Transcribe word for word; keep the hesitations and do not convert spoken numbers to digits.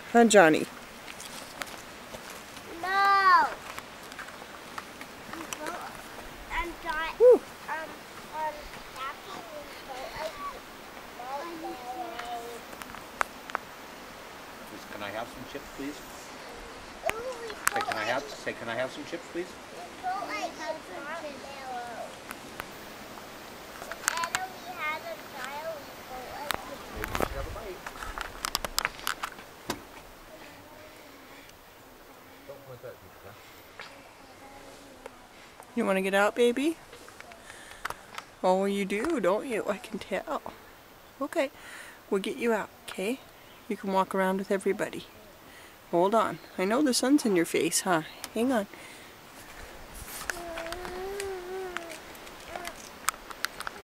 Huh, Johnny? No. I'm not. Woo. Um, um, Daddy Can I have some chips, please? Ooh, Say, can I have? Say, can I have some chips, please? Like marshmallow. And we had a child. Maybe you should have a bite. Don't point that, Pizza. You want to get out, baby? Oh, you do, don't you? I can tell. Okay, we'll get you out, okay? You can walk around with everybody. Hold on. I know the sun's in your face, huh? Hang on.